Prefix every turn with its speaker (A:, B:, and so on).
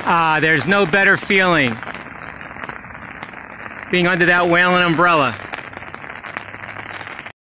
A: There's no better feeling being under that whaling umbrella.